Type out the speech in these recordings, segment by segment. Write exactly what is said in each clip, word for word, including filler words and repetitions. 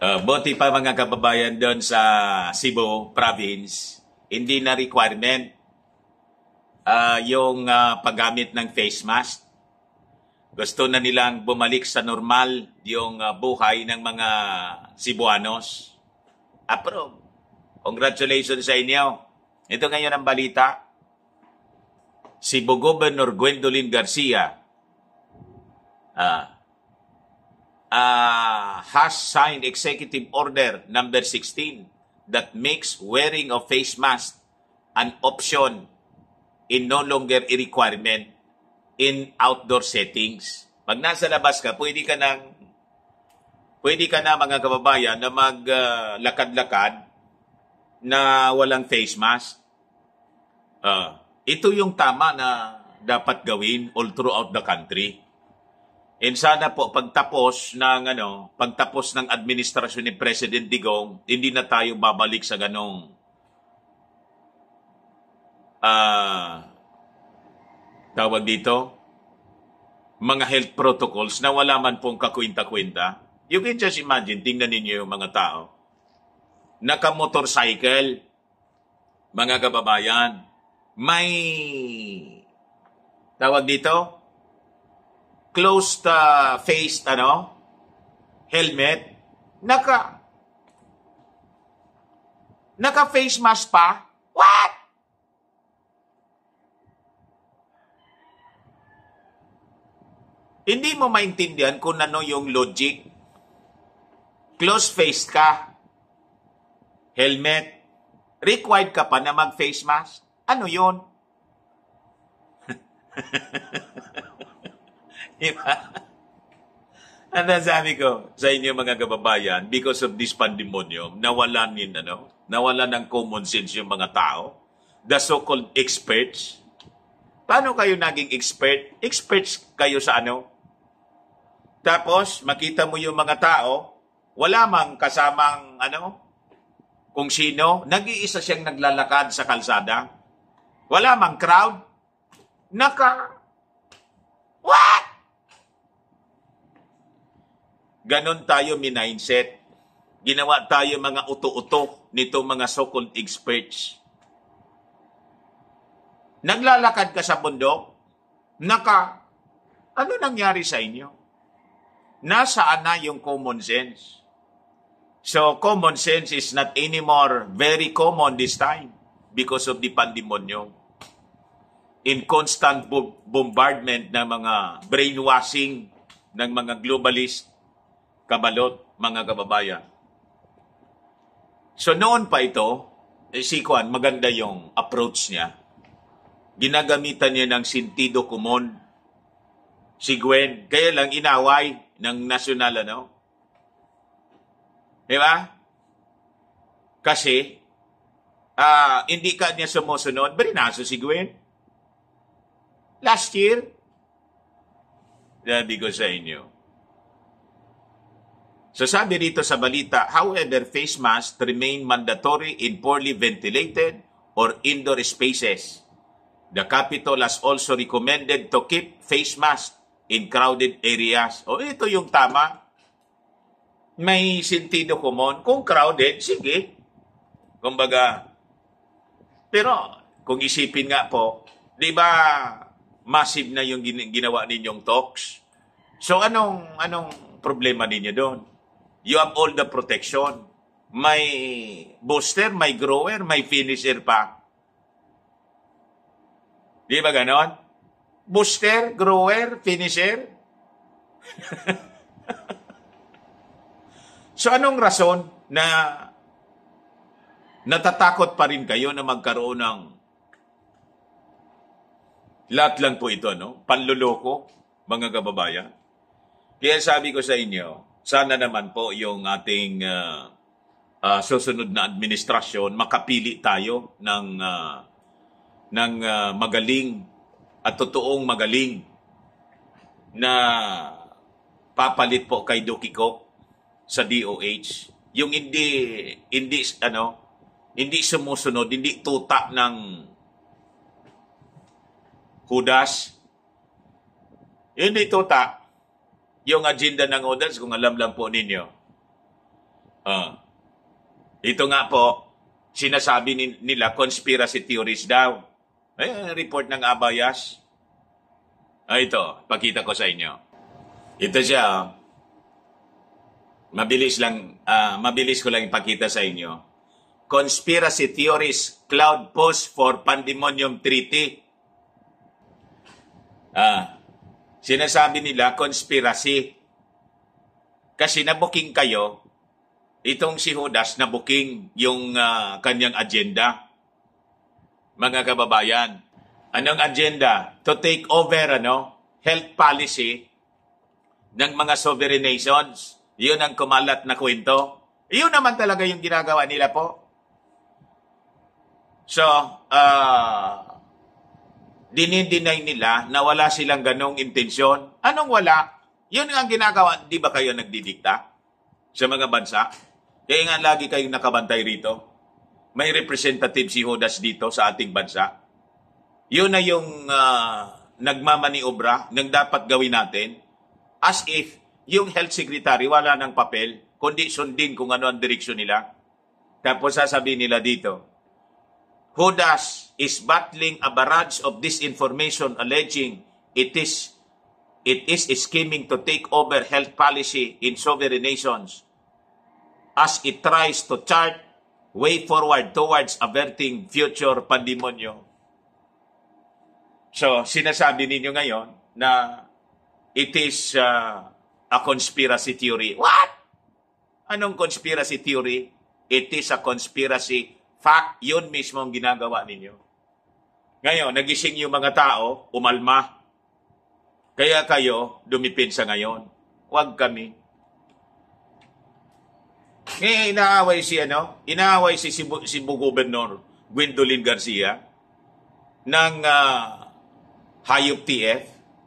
Uh, buti pa mga kababayan doon sa Cebu province, hindi na requirement uh, yung uh, paggamit ng face mask. Gusto na nilang bumalik sa normal yung uh, buhay ng mga Cebuanos. Approve. Congratulations sa inyo. Ito ngayon ang balita. Cebu Governor Gwendolyn Garcia uh, Uh, has signed Executive Order number sixteen that makes wearing of face mask an option in no longer a requirement in outdoor settings. Pag nasa labas ka, pwede ka nang pwede ka na mga kababayan na maglakad-lakad uh, na walang face mask. Uh, ito yung tama na dapat gawin all throughout the country. And sana po pagtapos ng ano, pagtapos ng administrasyon ni President Digong, hindi na tayo babalik sa ganong uh, tawag dito, mga health protocols na wala man pong kakwinta-kwinta. You can just imagine, tingnan ninyo yung mga tao. Naka-motorcycle, mga kababayan, may tawag dito, closed uh, face ano helmet, naka naka face mask pa. What? Hindi mo maintindihan kung ano yung logic. Closed face ka, helmet, required ka pa na mag face mask. Ano yun? Diba? Ano sabi ko sa inyo mga kababayan, because of this pandemonium, nawalan din, ano, nawalan ng common sense yung mga tao, the so-called experts. Paano kayo naging expert? Experts kayo sa ano? Tapos, makita mo yung mga tao, wala mang kasamang, ano, kung sino, nag-iisa siyang naglalakad sa kalsada. Wala mang crowd. Naka, what? Ganon tayo mindset. Ginawa tayo mga uto-uto nito mga so-called experts. Naglalakad ka sa bundok, naka, ano nangyari sa inyo? Nasaan na yung common sense? So, common sense is not anymore very common this time because of the pandemonium. In constant bombardment ng mga brainwashing ng mga globalist, kabalot, mga kababayan. So noon pa ito, eh, si Kwan, maganda yung approach niya. Ginagamitan niya ng sentido komon. Si Gwen, kaya lang inaway ng nasyonal, ano? Di ba? Kasi, uh, hindi ka niya sumusunod, berinaso si Gwen. Last year, sabi ko sa inyo. So sabi dito sa balita, however, face masks remain mandatory in poorly ventilated or indoor spaces. The Capitol has also recommended to keep face masks in crowded areas. O ito yung tama. May sentido komon. Kung crowded, sige. Kumbaga, pero kung isipin nga po, di ba massive na yung ginawa ninyong talks? So anong anong problema ninyo doon? You have all the protection. May booster, may grower, may finisher pa. Di ba ganon? Booster, grower, finisher. So anong rason na natatakot pa rin kayo na magkaroon ng lahat lang po ito, no? Panluloko, mga kababayan. Kaya sabi ko sa inyo, sana naman po yung ating uh, uh, susunod na administrasyon, makapili tayo ng, uh, ng uh, magaling at totoong magaling na papalit po kay Dukiko sa D O H. Yung hindi, hindi, ano, hindi sumusunod, hindi tuta ng Judas. Hindi tuta. Yung agenda ng Judas, kung alam lang po ninyo, Uh, ito nga po, sinasabi ni- nila conspiracy theories daw. Eh, report ng Abayas. Ah, ito, pakita ko sa inyo. Ito siya, oh. Mabilis lang, ah, mabilis ko lang ipakita sa inyo. Conspiracy theories, cloud post for Pandemonium Treaty. Ah, sinasabi nila conspiracy. Kasi nabuking kayo, itong si Judas nabuking yung uh, kanyang agenda. Mga kababayan, anong agenda? To take over ano, health policy ng mga sovereign nations. Yun ang kumalat na kwento. Yun naman talaga yung ginagawa nila po. So, uh, dinideny nila na wala silang ganong intensyon. Anong wala? Yun ang ginagawa. Di ba kayo nagdidikta sa mga bansa? Kaya nga lagi kayong nakabantay rito. May representative si Judas dito sa ating bansa. Yun na yung uh, nagmamaniobra ng dapat gawin natin as if yung health secretary wala ng papel, kundi sundin kung ano ang direksyon nila. Tapos sasabihin nila dito, Judas is battling a barrage of disinformation alleging it is it is scheming to take over health policy in sovereign nations as it tries to chart way forward towards averting future pandemonyo. So, sinasabi ninyo ngayon na it is uh, a conspiracy theory. What? Anong conspiracy theory? It is a conspiracy fact. Yun mismo ang ginagawa ninyo. Ngayon, nagising yung mga tao, umalma. Kaya kayo, dumipinsa ngayon. Huwag kami. Ngayon, inaaway si, ano? Inaaway si Cebu, Cebu Governor Gwendolyn Garcia ng uh, Hayop T F.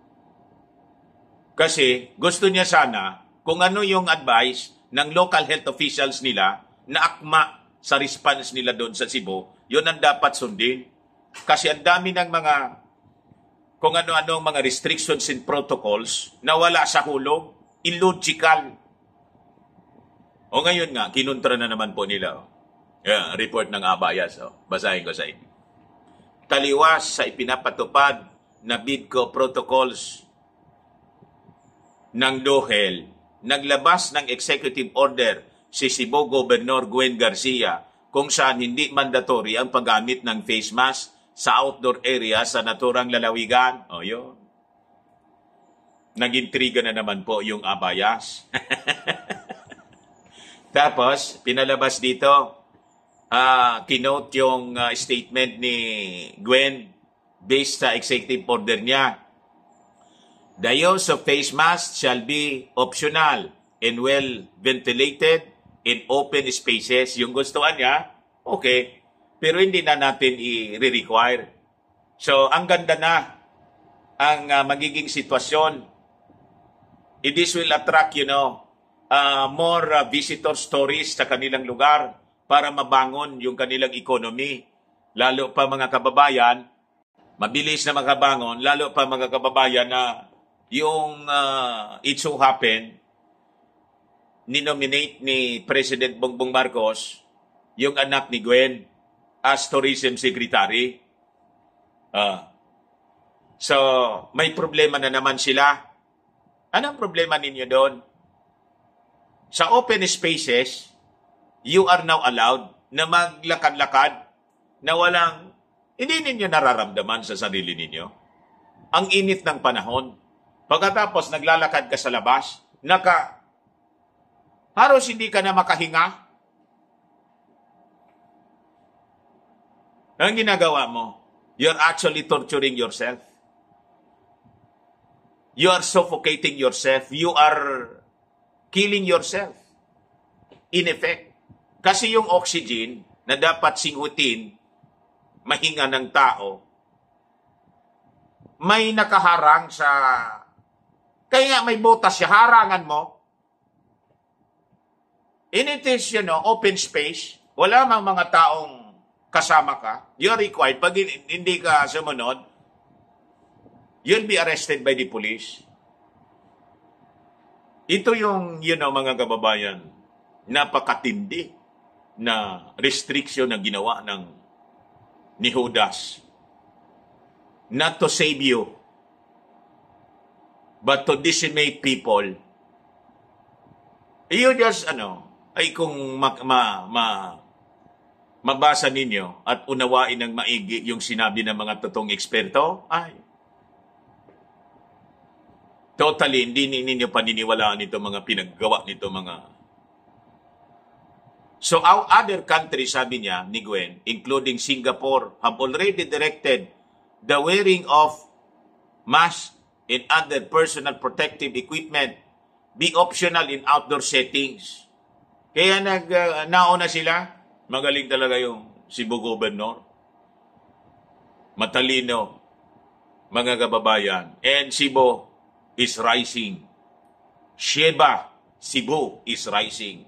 Kasi gusto niya sana kung ano yung advice ng local health officials nila na akma sa response nila doon sa Cebu, yun ang dapat sundin. Kasi ang dami ng mga kung ano-ano mga restrictions and protocols na wala sa hulog, illogical. O ngayon nga, kinuntra na naman po nila. Oh. Yeah, report ng Abayas. Oh. Basahin ko sa inyo. Taliwas sa ipinapatupad na BIDCO protocols ng DOHEL, naglabas ng executive order si Cebu Governor Gwen Garcia kung saan hindi mandatory ang paggamit ng face mask sa outdoor area sa naturang lalawigan. O yun. Nag-intriga na naman po yung Abayas. Tapos, pinalabas dito, uh, kinote yung uh, statement ni Gwen based sa executive order niya. The use of face masks shall be optional and well ventilated in open spaces. Yung gustuhan niya, okay. Pero hindi na natin i-require. So, ang ganda na ang uh, magiging sitwasyon. This will attract, you know, uh, more uh, visitor stories sa kanilang lugar para mabangon yung kanilang economy. Lalo pa mga kababayan, mabilis na makabangon, lalo pa mga kababayan na yung uh, it so happen, ninominate ni President Bongbong Marcos yung anak ni Gwen as Tourism Secretary. Uh, so, may problema na naman sila. Anong problema ninyo doon? Sa open spaces, you are now allowed na maglakad-lakad na walang, hindi ninyo nararamdaman sa sarili ninyo. Ang init ng panahon. Pagkatapos naglalakad ka sa labas, naka, halos hindi ka na makahinga. Ang ginagawa mo, you're actually torturing yourself. You are suffocating yourself. You are killing yourself. In effect. Kasi yung oxygen na dapat singutin, mahinga ng tao, may nakaharang sa... Kaya nga may butas siya, harangan mo. And it is, you know, open space. Wala mang mga taong kasama ka. You're required. Pag hindi ka sumunod, you'll be arrested by the police. Ito yung, you know, mga kababayan, napakatindi na restriction na ginawa ng ni Judas. Not to save you, but to decimate people. You just, ano, ay kung ma, ma, ma, mabasa ninyo at unawain ng maigi yung sinabi ng mga totoong eksperto, ay, totally, hindi ninyo paniniwalaan ito mga pinaggawa nito mga. So, our other countries, sabi niya, ni Gwen, including Singapore, have already directed the wearing of masks and other personal protective equipment be optional in outdoor settings. Kaya nag, uh, nauna sila. Magaling talaga yung Cebu Governor. Matalino, mga kababayan. And Cebu is rising. Sheba, Cebu is rising.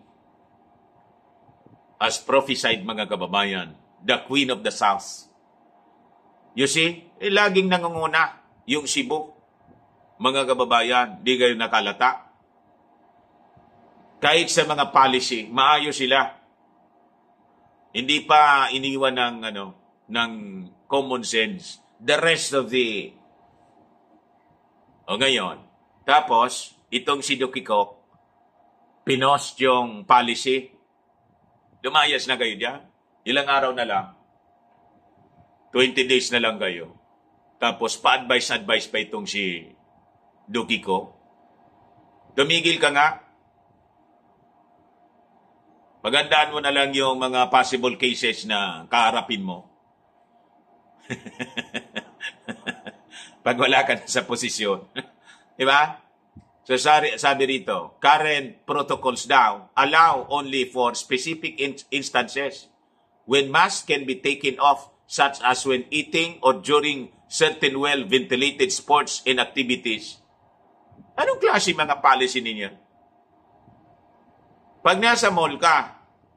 As prophesied, mga kababayan, the Queen of the South. You see, eh, laging nangunguna yung Cebu. Mga kababayan, di kayo nakalata. Kahit sa mga policy, maayos sila. Hindi pa iniwan ng ano ng common sense. The rest of the O ngayon, tapos itong si Dukiko pinost yung policy. Lumayas na kayo diyan. Ilang araw na lang. twenty days na lang kayo. Tapos pa-advise-advise pa itong si Dukiko. Tumigil ka nga. Magandaan mo na lang yung mga possible cases na kaharapin mo. Pag wala ka na sa posisyon. Diba? So sabi, sabi rito, current protocols daw allow only for specific in- instances when masks can be taken off, such as when eating or during certain well-ventilated sports and activities. Anong klase mga policy ninyo? Pag nasa mall ka,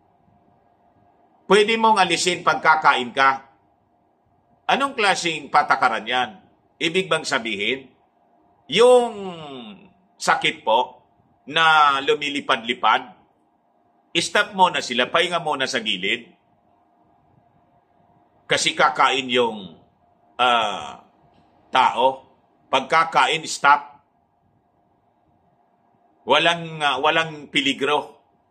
pwede mong alisin pagkakain ka. Anong klaseng patakaran yan? Ibig bang sabihin, yung sakit po na lumilipad-lipad, stop muna sila, pahinga muna sa gilid. Kasi kakain yung uh, tao. Pagkakain, stop. Walang, uh, walang peligro.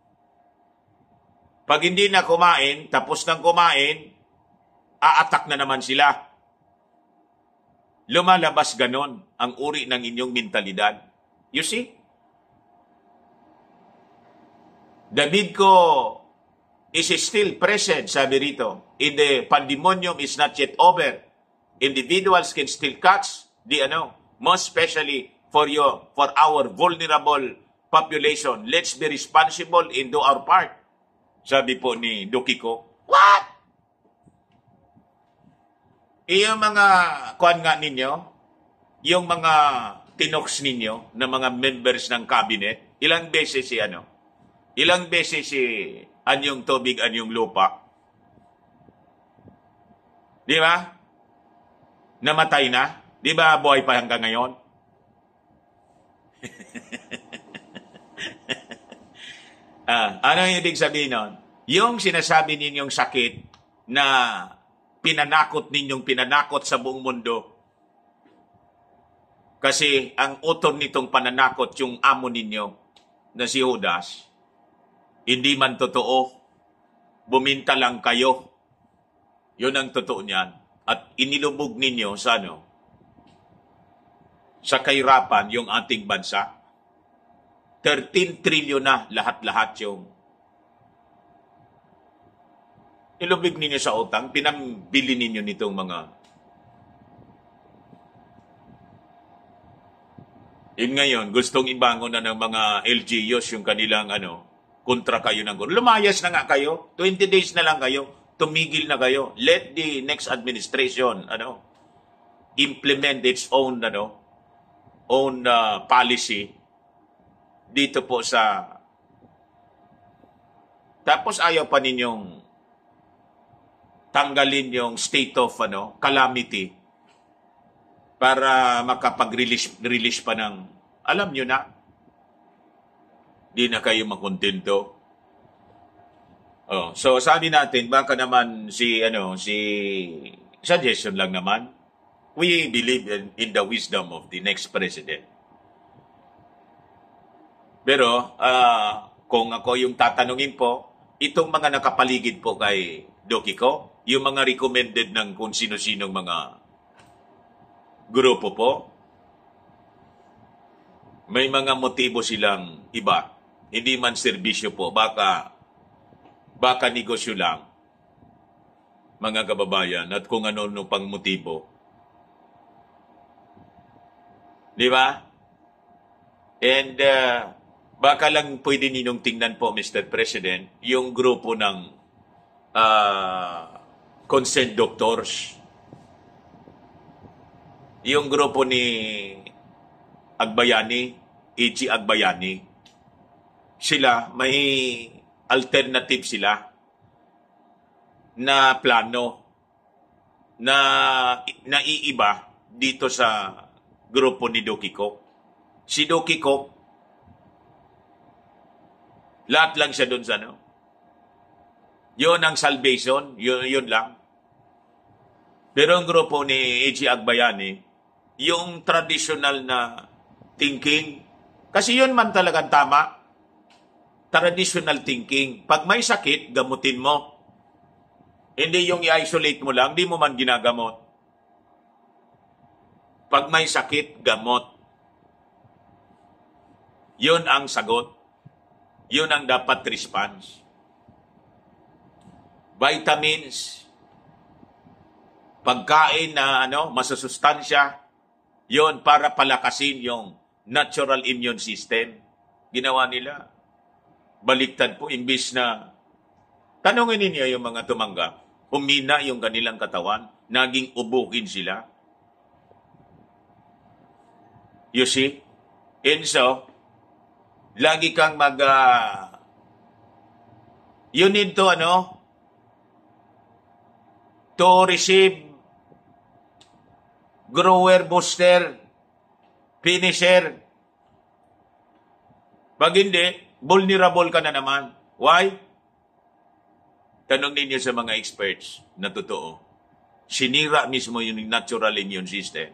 Pag hindi na kumain, tapos nang kumain, a-attack na naman sila. Lumalabas ganon ang uri ng inyong mentalidad. You see? David ko is still present, sabi rito. In the pandemonium is not yet over. Individuals can still catch the ano, most especially for your, for our vulnerable population. Let's be responsible and do our part. Sabi po ni Dukiko. What? Yung mga kuan nga ninyo, yung mga tinoks ninyo na mga members ng cabinet, ilang beses si ano? Ilang beses si anyong tubig, anyong lupa? Di ba? Namatay na? Di ba buhay pa hanggang ngayon? Ah, ano yung ibig sabihin nun? Yung sinasabi ninyong sakit na pinanakot ninyong pinanakot sa buong mundo. Kasi ang utol nitong pananakot yung amo ninyo na si Judas, hindi man totoo. Buminta lang kayo. Yun ang totoo niyan. At inilubog ninyo sa ano? Sa kahirapan yung ating bansa. thirteen trillion na lahat-lahat yung ilubig ninyo sa utang, pinambili ninyo nitong mga yun ngayon, gustong ibangon na ng mga L G Us yung kanilang ano, kontra kayo ng guro. Lumayas na nga kayo, twenty days na lang kayo, tumigil na kayo. Let the next administration ano, implement its own ano, own uh, policy dito po sa tapos ayaw pa ninyong tanggalin yung state of ano calamity para makapag-release release pa ng alam nyo na di na kayo makontento Oh, so sabi natin baka naman si ano si suggestion lang naman. We believe in, in the wisdom of the next president. Pero uh, kung ako yung tatanungin po, itong mga nakapaligid po kay Doki Ko, yung mga recommended ng kung sino-sinong mga grupo po, may mga motibo silang iba. Hindi man serbisyo po, baka baka negosyo lang, mga kababayan, at kung ano-ano pang motibo. Di ba? And uh, baka lang pwede ninyong tingnan po, Mister President, yung grupo ng uh, consent doctors. Yung grupo ni Agbayani, A G Agbayani, sila, may alternative sila na plano na naiiba dito sa grupo ni Doki Ko. Si Doki Ko, lahat lang siya doon sa ano. Yun ang salvation, yun, yun lang. Pero ang grupo ni A G Agbayani, yung traditional na thinking, kasi yun man talagang tama, traditional thinking. Pag may sakit, gamutin mo. Hindi yung i-isolate mo lang, di mo man ginagamot. Pag may sakit, gamot. Yun ang sagot. Yun ang dapat response. Vitamins, pagkain na ano, masasustansya, yun para palakasin yung natural immune system. Ginawa nila. Baliktad po, imbis na tanongin ninyo yung mga tumanggap, humina yung kanilang katawan, naging ubukin sila. You see? And so, lagi kang mag, uh, you need to, ano, to receive grower, booster, finisher. Pag hindi, vulnerable ka na naman. Why? Tanong ninyo sa mga experts na totoo. Sinira mismo yung natural immune system.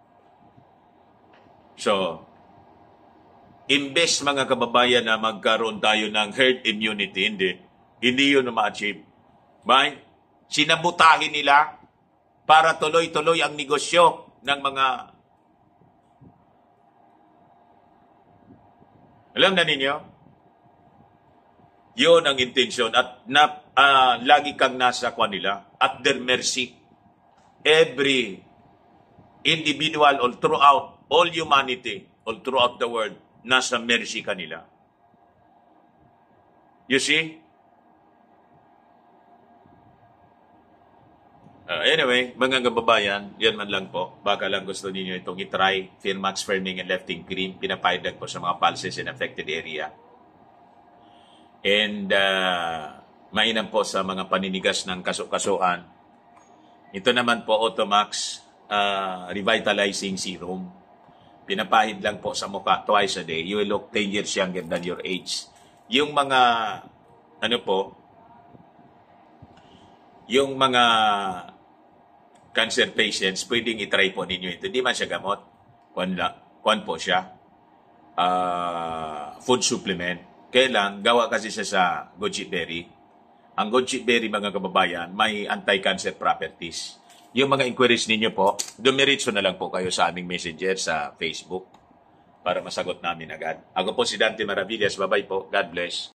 So, imbes mga kababayan na magkaroon tayo ng herd immunity, hindi. Hindi yun na ma-achieve. Right? Sinabutahin nila para tuloy-tuloy ang negosyo ng mga... Alam na ninyo? Yun ang intensyon at na, uh, lagi kang nasa kwa nila at their mercy. Every individual all throughout all humanity, all throughout the world, nasa mercy kanila. You see? Uh, anyway, mga kababayan, yan man lang po. Baka lang gusto niyo itong itry. Firmax Firming and Lifting Cream. Pinapahid po sa mga pulses in affected area. And uh, mainam po sa mga paninigas ng kaso-kasuan. Ito naman po Automax uh, Revitalizing Serum. Pinapahid lang po sa mukha twice a day. You will look ten years younger than your age. Yung mga, ano po, yung mga cancer patients, pwedeng itry po ninyo ito. Hindi man siya gamot. Kwan, kwan po siya. Uh, food supplement. Kailan, gawa kasi siya sa goji berry. Ang goji berry, mga kababayan, may anti-cancer properties. Yung mga inquiries ninyo po, dumiritso na lang po kayo sa aming messenger sa Facebook para masagot namin agad. Ako po si Dante Maravillas. Bye-bye po. God bless.